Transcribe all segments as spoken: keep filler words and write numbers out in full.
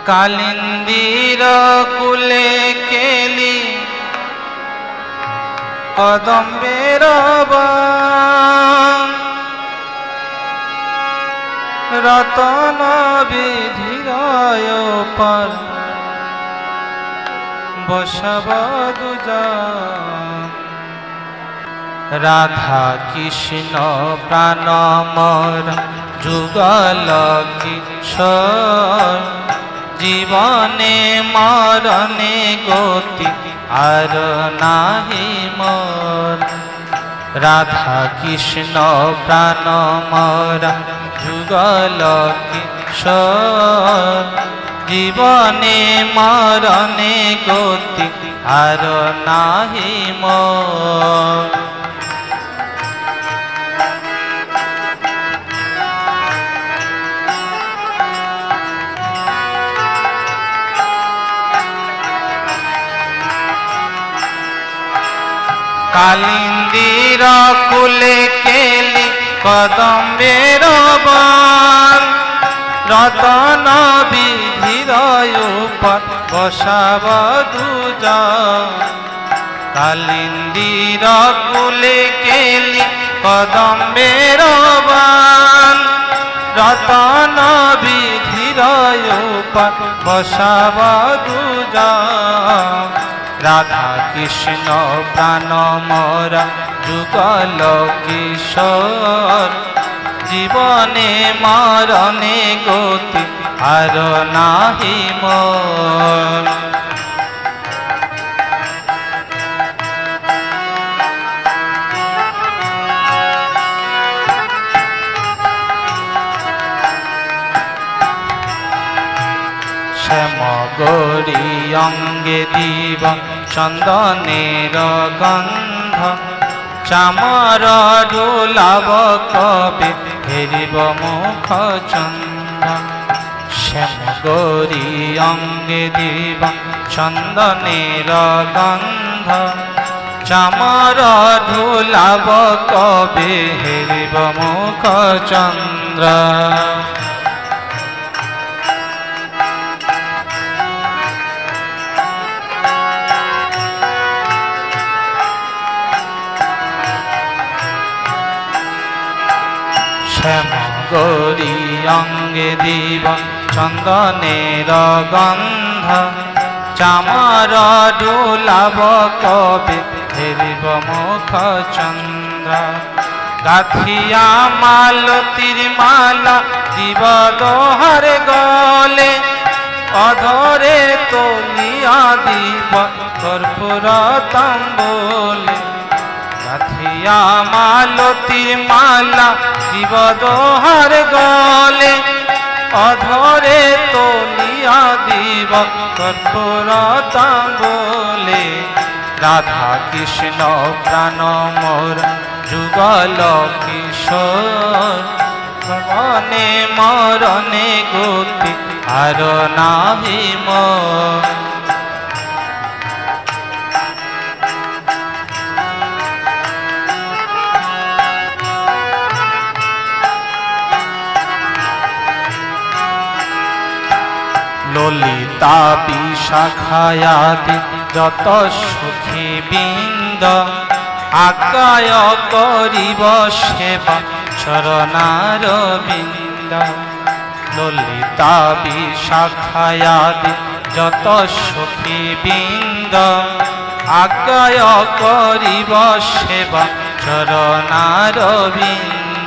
कालिंदीर कूले केली कदम्बेर रतन विधिरय पर बसव दुजा राधा कृष्ण प्राण मोर जुगल किशोर जीवने मरणे गति आर नाही मोर राधा कृष्ण प्राण मोर जुगल किशोर जीवने मरणे गति आर नाही मोर कालिंदीर कूले केली कदम्बेर रतन विधिरय पर बसाव दुजा कालिंदीर कूले केली कदम्बेर रतन विधिरय पर बसाव दुजा राधा कृष्ण प्राण मोर जुगल किशोर जीवने मरणे गति आर नाही मोर श्याम गौरी अंगे दीव चंदनेर गंध चामर डोलाव कवि फेरिब मुख चंद श्याम गौरी अंगे दीव चंदनेर गंध चामर डोलाव कवि फेरिब मुख चंद्र श्याम गौरी अंगे दीव चंदनेर गंध चामर डोलाव कवि फेरिब मुख चंद्र गाथिया मालतीर माला दिव दोहर गले अधरे तोलिया दीप कर्पूर तंबोले गाथिया मालतीर माला दिव दोहर गले अधरे तोलिया दीव कर्पूर तंबोले राधा कृष्ण प्राण मोर जुगल किशोर जीवने मरणे गति आर नाही मोर ललिता विशाखायादि जत सुखी बिंद आकाय करिब सेवा चरणार बिंद ललिता विशाखायादि जत सुखी बिंद आकाय करिब सेवा चरणार बिंद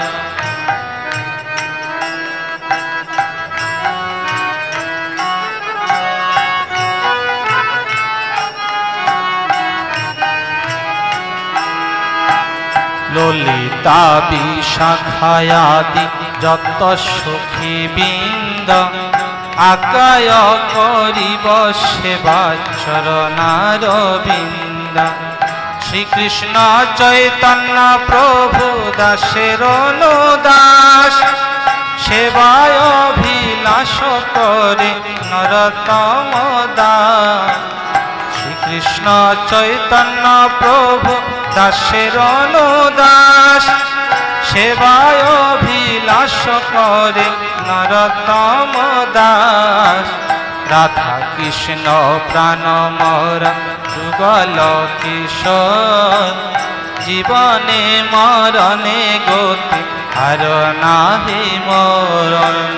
ललिता विशाखायादि जत सुखी बिंद आकाय करिब सेवा चरणार बिंद श्री कृष्ण चैतन्य प्रभु दासेर दास सेवाय अभिलाष करे नरतम दास श्री कृष्ण चैतन्य प्रभु दासेर दास सेवाय अभिलाष करे নরতম দাস রাধা কৃষ্ণ প্রাণ মোরা যুগল কিশোর জীবনে মরণে গতি আর নাহি মরণ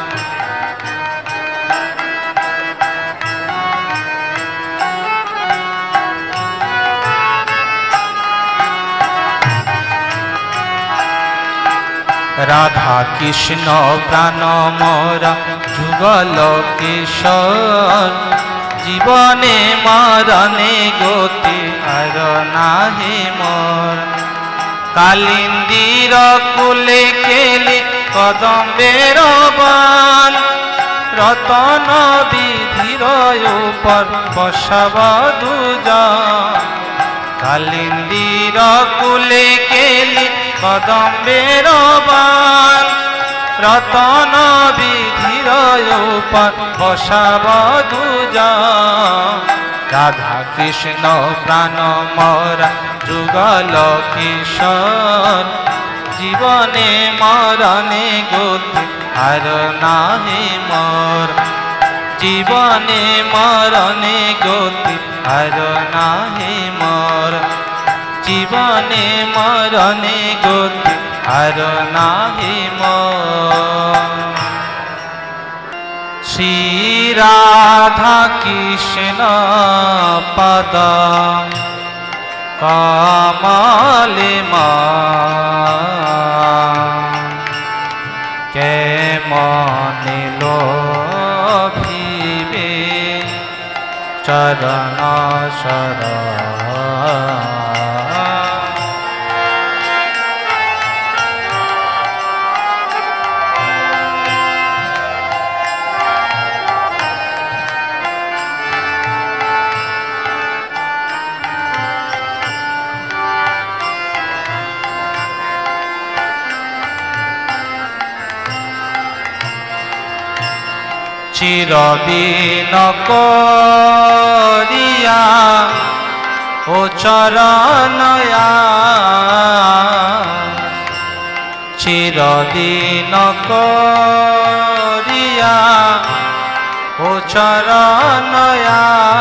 রাধা কৃষ্ণ প্রাণ মোরা যুগল কিশোর জীবনে মরণে গতি আর নাহি মোর কালিন্দীর কুলে কেলি কদম্বের বান রতন বিধির উপর বসব দুজন কালিন্দীর কুলে কেলি কদম্বের বান রতন বিধির উপর বসব দুজন রাধা কৃষ্ণ প্রাণ মোরা যুগল কিশোর জীবনে মরণে গতি আর নাহি মোর জীবনে মরণে গতি আর নাহি মোর জীবনে মরণে গতি আর নাহি মোর শ্রী রাধা কৃষ্ণ পদ কমলে কে মনে লোভিবে চরণ শরণ চিরদিন করিয়া ও চরণয়া চিরদিন করিয়া ও চরণয়া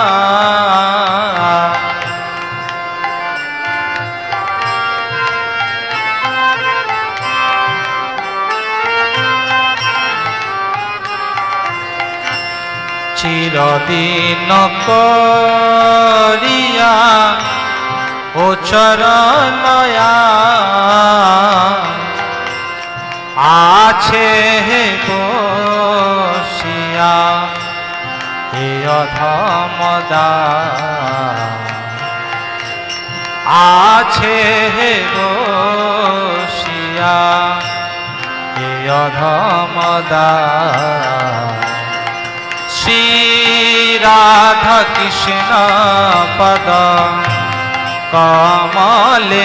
চিরদিন করিয়া ও চরণয়া আছে বসিয়া হে অধমদা আছে বসিয়া হে অধমদা শ্রী রাধা কৃষ্ণ পদ কমলে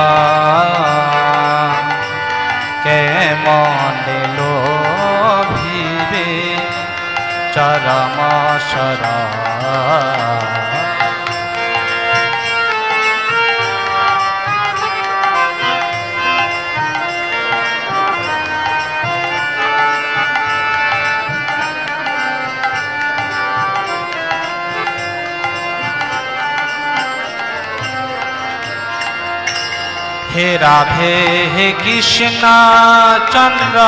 কে মনে লোভিবে চরম শরণ हे राधे हे कृष्ण चंद्र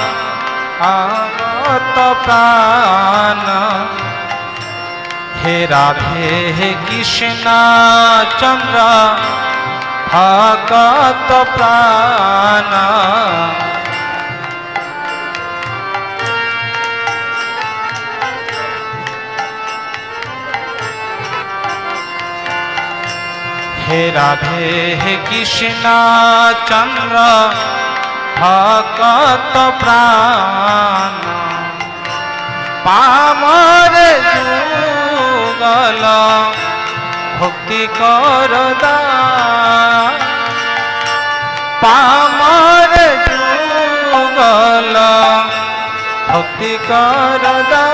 आगत प्राण हे राधे हे कृष्ण चंद्र आगत प्राण हे राधे हे कृष्ण चंद्र भक्त प्राण पामर जुगल भक्ति करदा पामर जुगल भक्ति करदा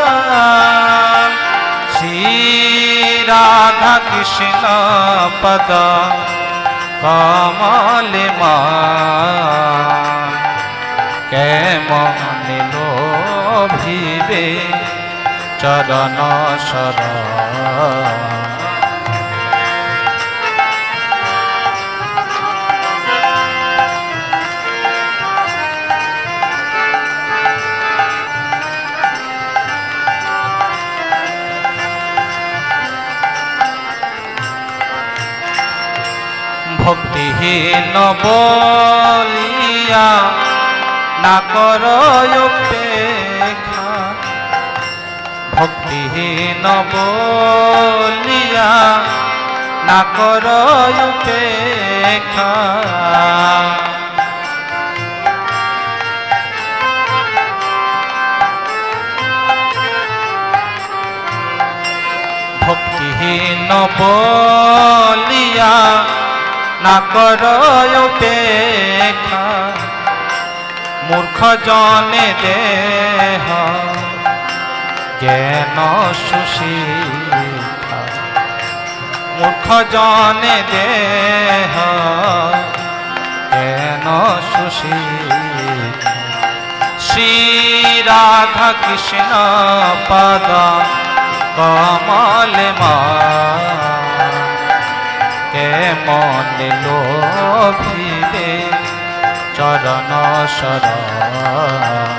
श्री राधा कृष्ण पद कमले কেমনে লোভিবে চরণ শরণ। ভক্তিহীন বলিয়া না কর উপেক্ষা, ভক্তিহীন বলিয়া না কর উপেক্ষা। ভক্তিহীন বলিয়া না কর উপেক্ষা, মূর্খ জনে দেহ জ্ঞান সুশিক্ষা। মূর্খ জনে দেহ জ্ঞান সুশিক্ষা। শ্রী রাধা কৃষ্ণ পদ কমলে মা কেমনে লোভিবে চরণ শরণ।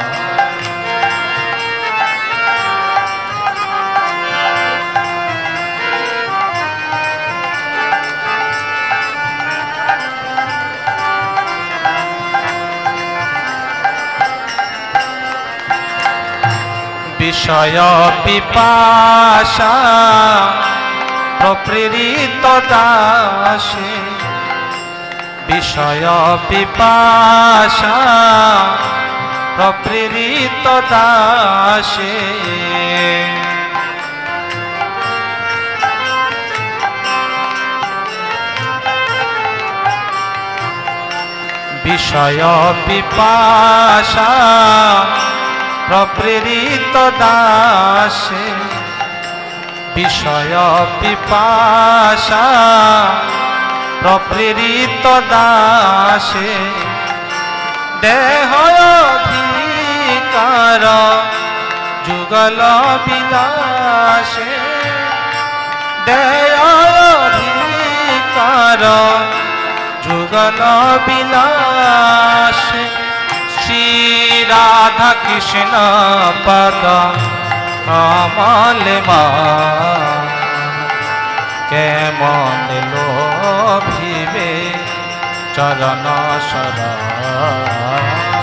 বিষয় পিপাসা প্রপ্রেরিত দাসে, বিষয় পিপাসা প্রপ্রেরিত দাসে। বিষয় পিপাসা প্রপ্রেরিত দাসে, বিষয় পিপাসা প্রপ্রেরিত দাসে। দেহ অধিকার যুগল বিলাসে, দেহ অধিকার যুগল বিলাসে। শ্রী রাধা কৃষ্ণ পদ কমলে মা কেমনে লোভিবে চরণ শরণ।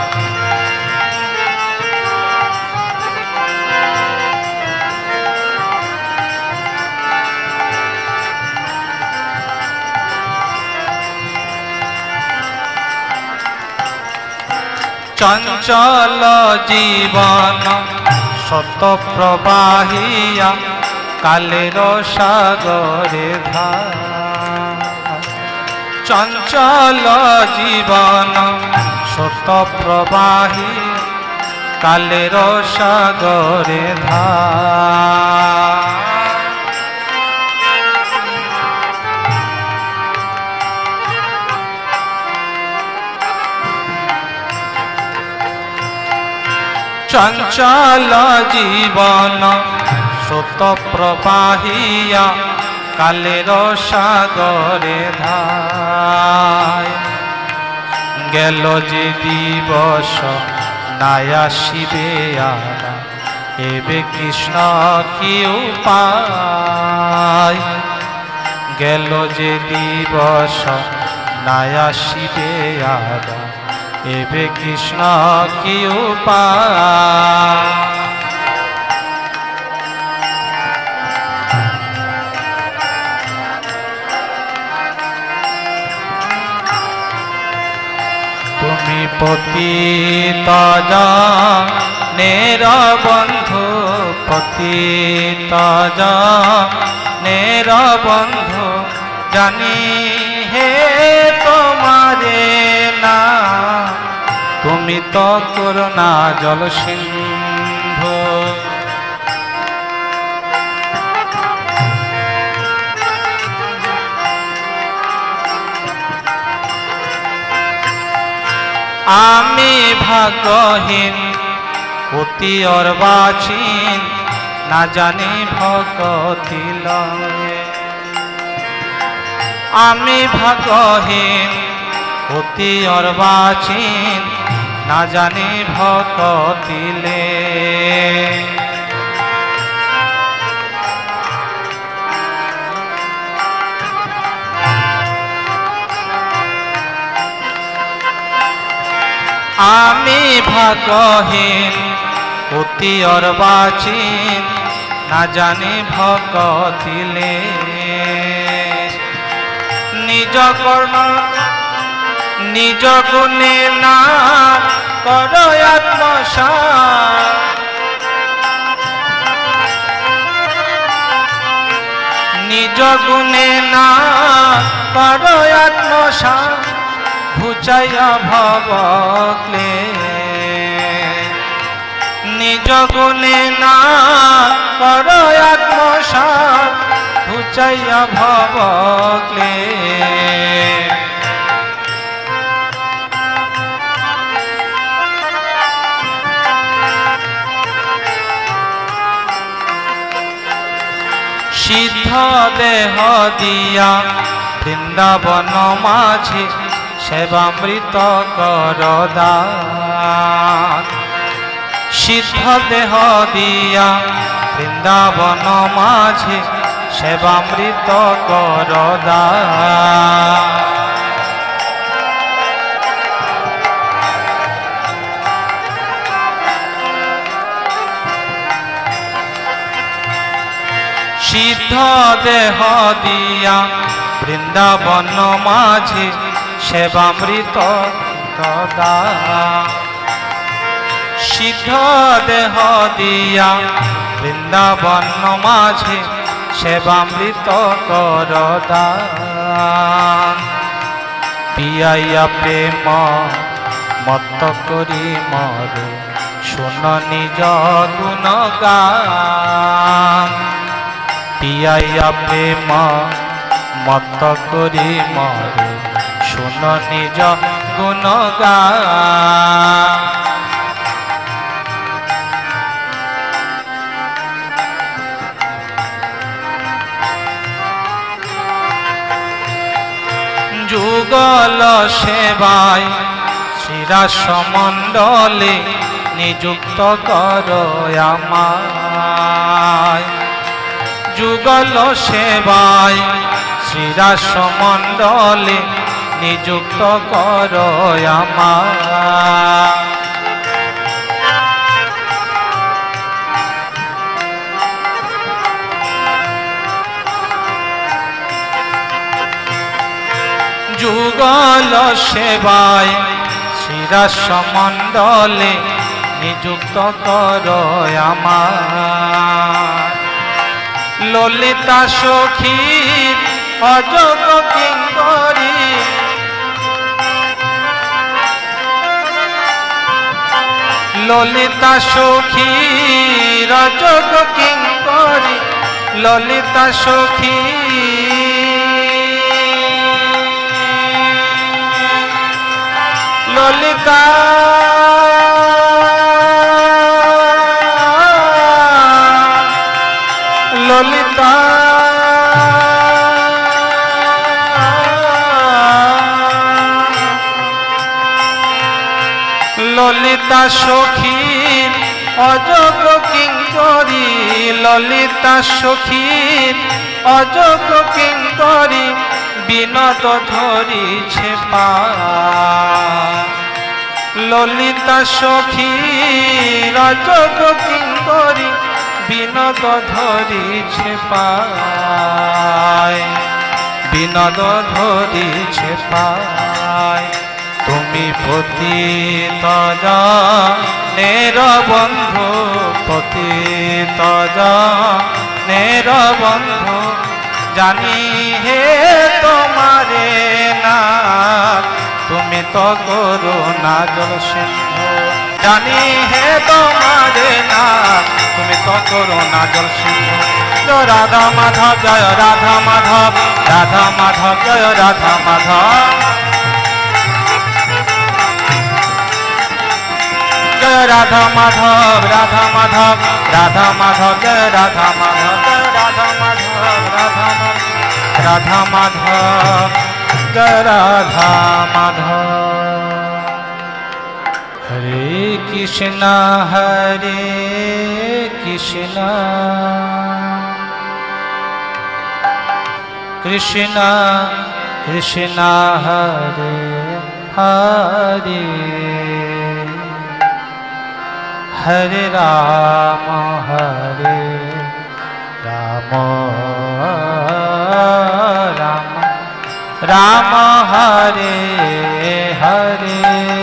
চঞ্চল জীবন শত প্রবাহিয়া কালের সাগরে ধার। চঞ্চল জীবন শত প্রবাহী কালের সাগরে ধার। চঞ্চল জীবন স্রোত প্রবাহিয়া কালের সাগরে ধায়। গেল যে দিবস নাই আসিবে আর, এবে কৃষ্ণ কি উপায়। গেল যে দিবস নাই আসিবে আর, এবে কৃষ্ণ কি উপায়। তুমি পতিত জনের বন্ধু, পতিত জনের বন্ধু, জানি হে তোমারে না, তুমি তো করুণা জল সিন্ধু। আমি ভাগ্যহীন অতি অর্বাচীন না জানি ভগতি লয়ে আমি ভাগ্যহীন অতি অর্বাচীন না জানি ভগতিলে আমি ভাগ্যহীন অতি অর্বাচীন না জানি ভগতিলে নিজ কর্ম নিজ গুণে না কর আত্মসাৎ নিজ গুণে না কর আত্মসাৎ ঘুচাইয়া ভবক্লে নিজ গুণে না কর আত্মসাৎ ঘুচাইয়া ভবক্লে সিদ্ধ দেহ দিয়া বৃন্দাবন মাঝে সেবামৃত কর দান সিদ্ধ দেহ দিয়া বৃন্দাবন মাঝে সেবামৃত কর দান সিদ্ধ দেহ দিয়া বৃন্দাবন মাঝে সেবামৃত দান সিদ্ধ দেহ দিয়া বৃন্দাবন মাঝে সেবামৃত কর দান পিয়াইয়া প্রেম মত্ত করি মরে শুন নিজ গুণগান পিয়াইয়া প্রেম মত্ত করি মরে শুন নিজ গুণগান যুগল সেবায় শ্রীরাসমণ্ডলে নিযুক্ত কর আমায় যুগল সেবায় শ্রীরাসমণ্ডলে নিযুক্ত কর আমায় যুগল সেবায় শ্রীরাসমণ্ডলে নিযুক্ত কর আমায় ললিতা সখীর অযোগ কিঙ্করী ললিতা সখীর অযোগ কিঙ্করী ললিতা সখী ললিতা ললিতা ললিতা সখীর অযোগ কিঙ্করী ললিতা সখীর অযোগ কিঙ্করী বিনোদ ধরিছে পা ললিতা সখীর অযোগ কিঙ্করী বিনোদ ধরিছে পায় বিনোদ ধরিছে পায় তুমি পতিত জনের বন্ধু পতিত জনের বন্ধু জানি হে তোমারে না তুমি তো করুণা জল সিন্ধু জানি হে তোমারে না তুমি তো করুণা জল সিন্ধু জয় রাধা মাধব জয় রাধা মাধব রাধা মাধব জয় রাধা মাধব जय राधा माधव राधा माधव राधा माधव जय राधा माधव जय राधा माधव राधा माधव राधा माधव जय राधा माधव। हरे कृष्णा हरे कृष्णा कृष्णा कृष्णा हरे हरे हरे राम हरे राम राम राम हरे हरे।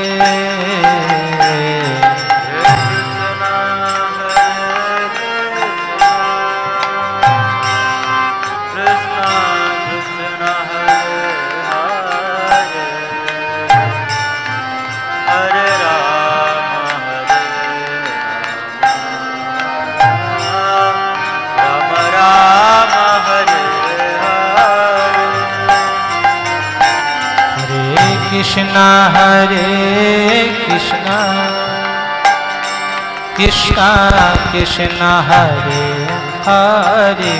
कृष्णा हरे कृष्णा कृष्णा कृष्णा हरे हरे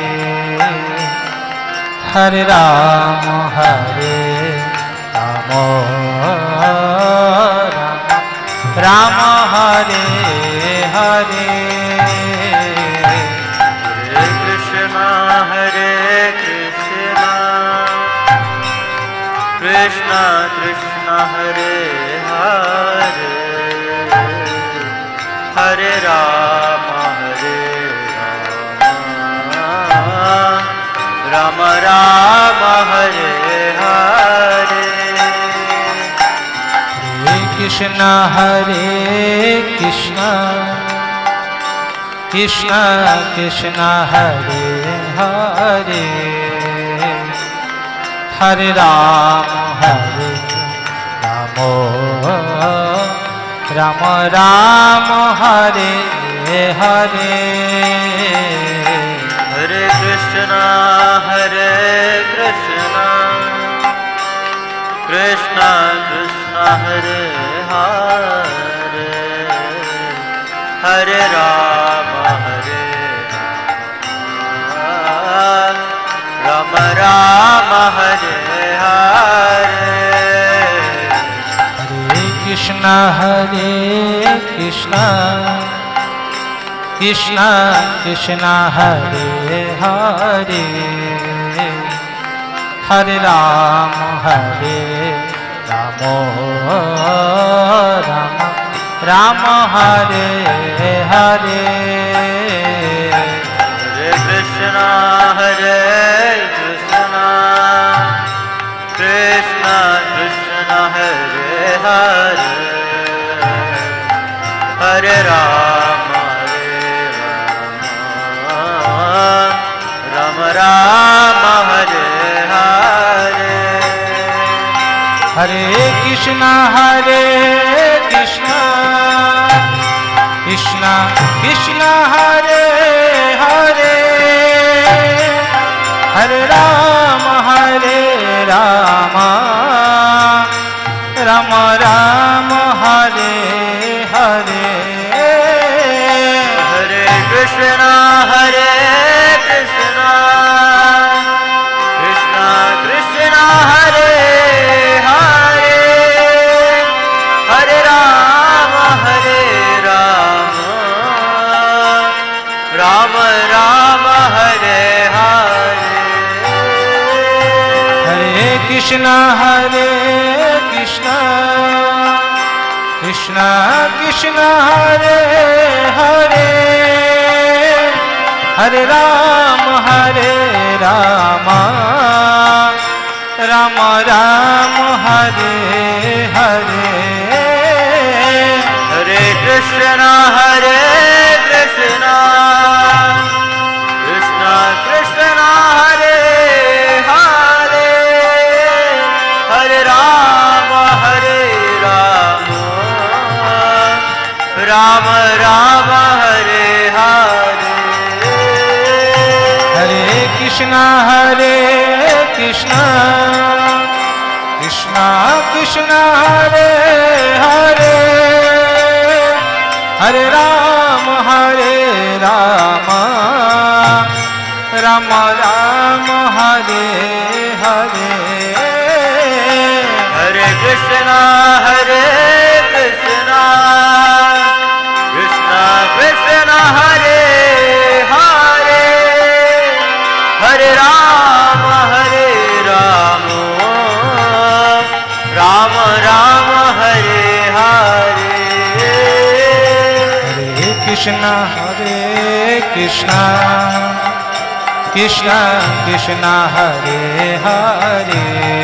हरे राम हरे राम राम राम हरे हरे। हरे कृष्णा हरे कृष्णा कृष्णा कृष्णा हरे हरे हरे राम हरे राम राम राम हरे हरे। हरे कृष्णा हरे कृष्णा कृष्णा कृष्णा हरे हरे हरे राम हरे राम राम राम हरे हरे। हरे कृष्णा हरे कृष्णा कृष्णा कृष्णा हरे हरे हरे राम हरे राम राम हरे हरे। हरे कृष्णा हरे कृष्णा कृष्णा कृष्णा हरे हरे हरे राम हरे राम राम राम हरे हरे। हरे कृष्णा हरे कृष्णा कृष्णा कृष्णा हरे हरे हरे राम हरे राम राम राम हरे हरे। हरे कृष्णा हरे कृष्णा कृष्णा कृष्णा हरे हरे हरे राम हरे राम राम राम हरे हरे। हरे कृष्णा हरे कृष्णा कृष्णा कृष्णा हरे हरे हरे राम हरे राम राम राम हरे हरे। हरे कृष्णा हरे कृष्णा कृष्णा कृष्णा हरे हरे हरे राम हरे राम राम राम हरे हरे। हरे कृष्णा हरे कृष्णा कृष्णा कृष्णा हरे हरे हरे राम हरे राम राम राम हरे हरे। हरे कृष्णा हरे कृष्णा कृष्णा कृष्णा हरे हरे हरे राम हरे राम राम राम हरे हरे हरे कृष्णा हरे कृष्णा कृष्णा कृष्णा हरे हरे हरे राम हरे राम राम राम हरे हरे हरे कृष्णा हरे कृष्णा कृष्णा कृष्णा हरे हरे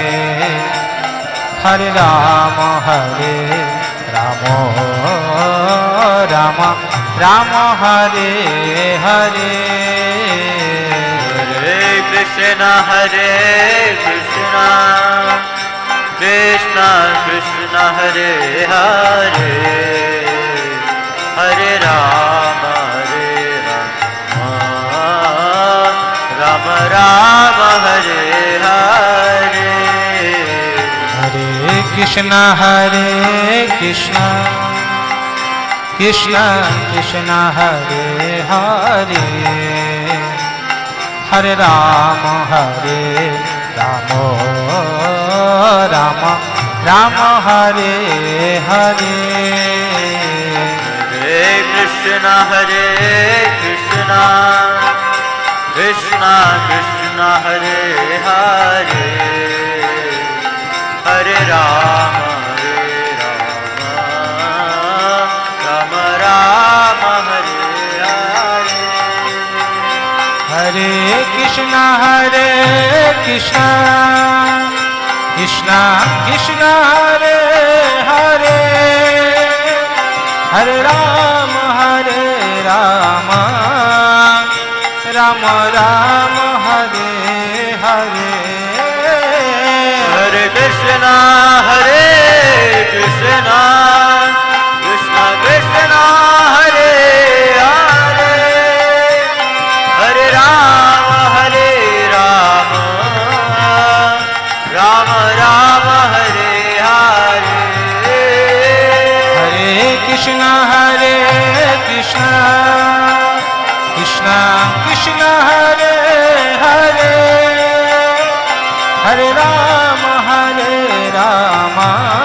हरे राम हरे राम राम राम हरे हरे हरे कृष्णा हरे कृष्णा कृष्णा कृष्णा हरे हरे हरे राम हरे राम राम हरे हरे हरे कृष्णा हरे कृष्णा कृष्णा कृष्णा हरे हरे हरे राम हरे राम राम राम हरे हरे हरे कृष्णा हरे कृष्णा कृष्णा कृष्णा हरे हरे हरे राम हरे राम राम राम हरे हरे हरे कृष्णा हरे कृष्णा कृष्णा कृष्णा हरे हरे हरे राम हरे राम राम राम हरे हरे हरे कृष्णा हरे कृष्णा कृष्णा कृष्णा हरे हरे हरे राम हरे राम राम राम हरे हरे हरे कृष्णा हरे कृष्णा कृष्णा कृष्णा हरे हरे हरे राम हरे राम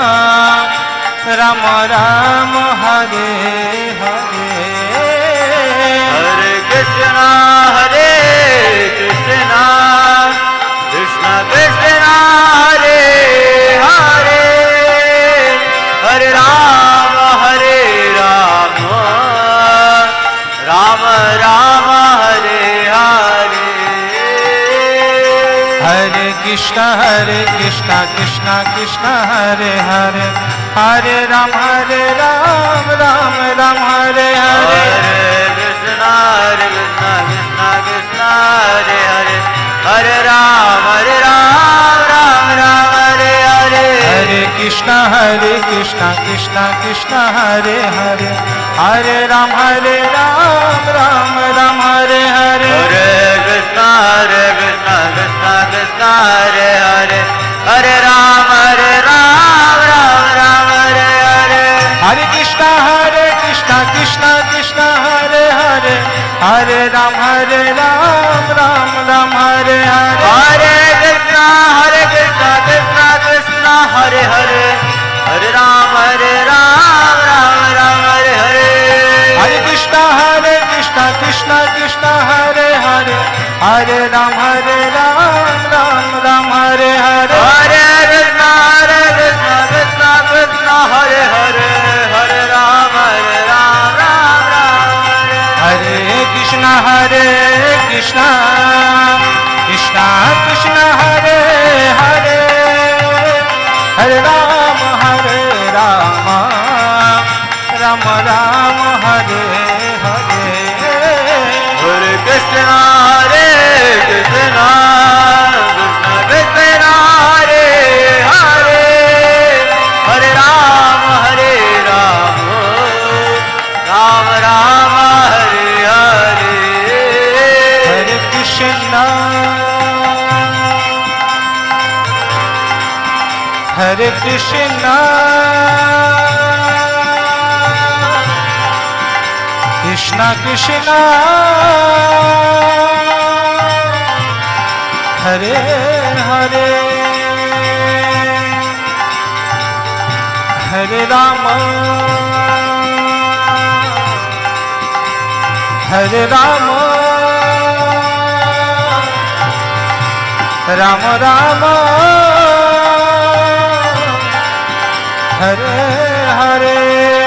राम राम हरे हरे हरे कृष्णा हरे कृष्णा कृष्णा कृष्णा हरे हरे हरे राम हरे राम राम राम हरे हरे हरे कृष्णा हरे कृष्णा कृष्णा कृष्णा हरे हरे हरे राम हरे राम राम राम हरे हरे हरे कृष्णा हरे कृष्णा कृष्णा कृष्णा हरे हरे हरे राम हरे राम राम राम हरे हरे हरे कृष्णा हरे कृष्णा कृष्णा कृष्णा हरे हरे हरे राम हरे राम राम राम हरे हरे हरे कृष्णा हरे कृष्णा कृष्णा कृष्णा हरे हरे हरे राम हरे राम राम राम हरे हरे हरे कृष्णा हरे कृष्णा कृष्णा कृष्णा हरे हरे हरे राम हरे राम राम राम हरे हरे हरे कृष्णा हरे कृष्णा कृष्णा कृष्णा हरे हरे हरे राम हरे राम राम राम हरे हरे हरे कृष्णा हरे कृष्णा कृष्णा कृष्णा हरे हरे हरे राम हरे राम राम राम हरे हरे हरे कृष्णा हरे कृष्णा कृष्णा कृष्णा हरे हरे हरे राम हरे राम राम राम हरे हरे कृष्णा हरे कृष्णा कृष्णा कृष्णा हरे हरे हरे राम हरे राम राम राम हरे हरे हरे कृष्णा हरे कृष्णा कृष्णा कृष्णा हरे हरे हरे राम हरे राम राम राम हरे हरे हरे कृष्णा हरे Krishna Krishna Krishna Hare Hare Hare Rama Hare Rama Rama Rama Hare Hare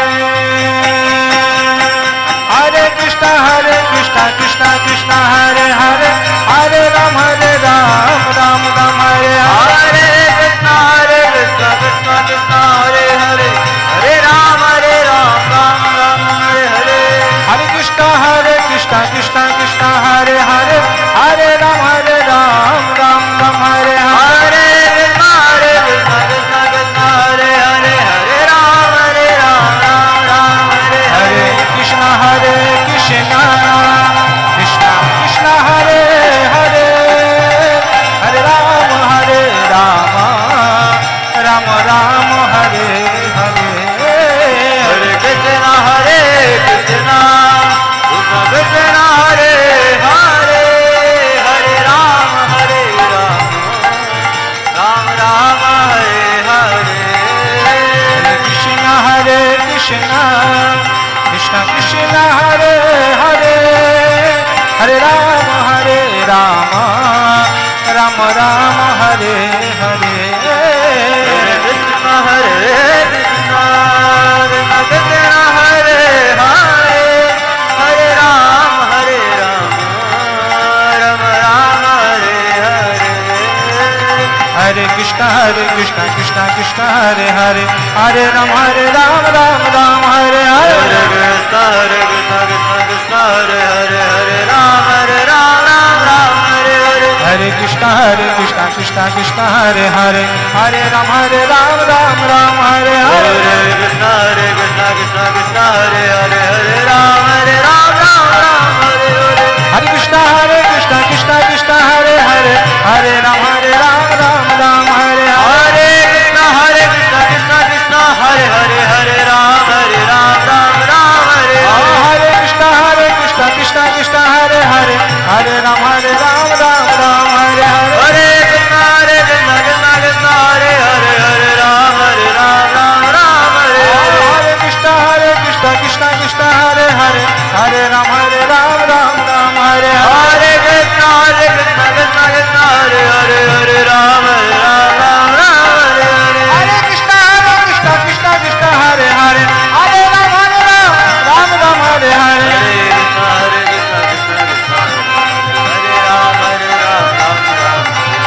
Hare Krishna Hare Krishna Krishna Krishna Hare Hare Hare Ram Hare Ram Ram Ram Hare Hare Krishna Hare Krishna Krishna Krishna Hare Hare Hare Ram Hare Ram Ram Ram Hare Hare Hare Krishna Hare Krishna Krishna Krishna Hare Hare Hare Ram Hare Ram Ram Ram Hare Hare Krishna Hare Krishna Krishna Krishna Hare Hare Hare Ram Hare Ram Ram Ram Hare Hare Hare Krishna Hare Krishna Krishna Krishna Hare Hare Hare Ram Hare Rama Rama Rama Hare Hare Hare Krishna Hare Krishna Krishna Krishna Hare Hare Hare Ram Hare Ram Ram Ram Hare Hare Hare Krishna Hare Krishna Krishna Krishna Hare Hare Hare Rama Hare Rama Rama Rama Hare Hare Hare Krishna Hare Krishna Krishna Krishna Hare Hare Hare Ram Hare Ram Ram Ram Hare Hare Hare Krishna Hare Krishna Krishna Krishna Hare Hare Hare Rama Hare Rama Rama Rama Hare Hare Hare Krishna Hare Krishna Krishna Krishna Hare Hare Hare Ram Hare Ram Ram Ram Hare Hare Hare Krishna Hare Krishna Krishna Krishna Hare Hare Hare Rama Hare Rama Rama Rama Hare Hare Hare Krishna Hare Krishna Krishna Krishna Hare Hare Hare Ram Hare Ram Ram Ram Hare Hare Hare Krishna Hare Krishna Krishna Krishna Hare Hare Hare Rama Hare Rama Rama Rama Hare Hare Hare Krishna Hare Krishna Krishna Krishna Hare Hare Hare Ram Hare Ram Ram Ram Hare Hare Hare Krishna Hare Krishna Krishna Krishna Hare Hare Hare Rama Hare Rama Rama Rama Hare Hare Hare Krishna Hare Krishna Krishna Krishna Hare Hare Hare Ram Hare Ram Ram Ram Hare Hare Hare Krishna Hare Krishna Krishna Krishna Hare Hare Hare Rama Hare Rama Rama Rama Hare Hare Hare Krishna Hare Krishna Krishna Krishna Hare Hare Hare Ram Hare Ram Ram Ram Hare Hare Hare Krishna Hare Krishna Krishna Krishna Hare Hare Hare Rama Hare Rama Rama Rama Hare Hare Hare Krishna Hare Krishna Krishna Krishna Hare Ram Hare Ram Ram Ram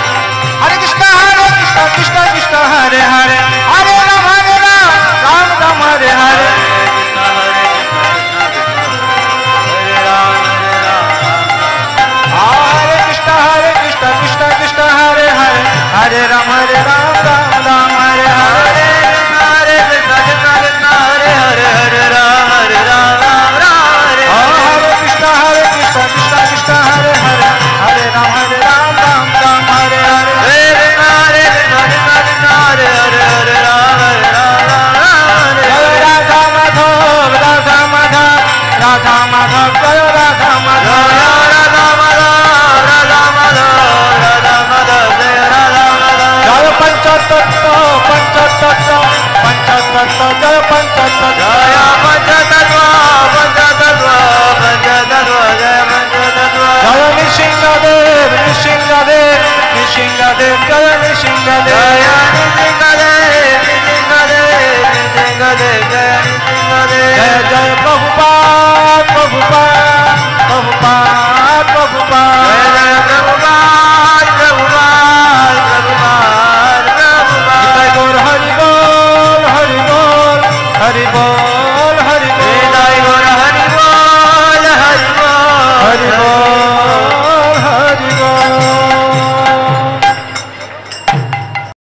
Hare Krishna Hare Krishna Krishna Krishna Hare Hare Hare Rama Hare Rama Rama Rama Hare Hare Krishna Hare Krishna Krishna Krishna Hare Ram Hare Ram Ram Ram Hare Krishna Hare Krishna Krishna Krishna Hare Hare Hare Rama Hare Rama Rama Rama Hare Hare Hare Krishna Hare Krishna Krishna Krishna Hare Hare Hare Ram Hare Ram Ram Ram Hare Hare Krishna Hare Krishna Krishna Krishna Hare Hare Hare Rama Hare Rama Rama Rama Hare Hare Hare Krishna Hare Krishna Krishna Krishna Hare Hare Hare Ram Hare Ram Ram Ram Hare Jai Hare Radha Madhav Radha Madhav Radha Madhav Jai Radha Madhav Jaya Radha Madhav Radha Madhav Radha Madhav Jaya Radha Madhav Jai Panchatattva Panchatattva Panchatattva Jai Panchatattva Jaya Panchatattva Panchatattva Panchatattva Jaya Panchatattva Jai Nishingadev Nishingadev Nishingadev Jai Nishingadev Jaya Nishingadev Nishingadev Nishingadev Jaya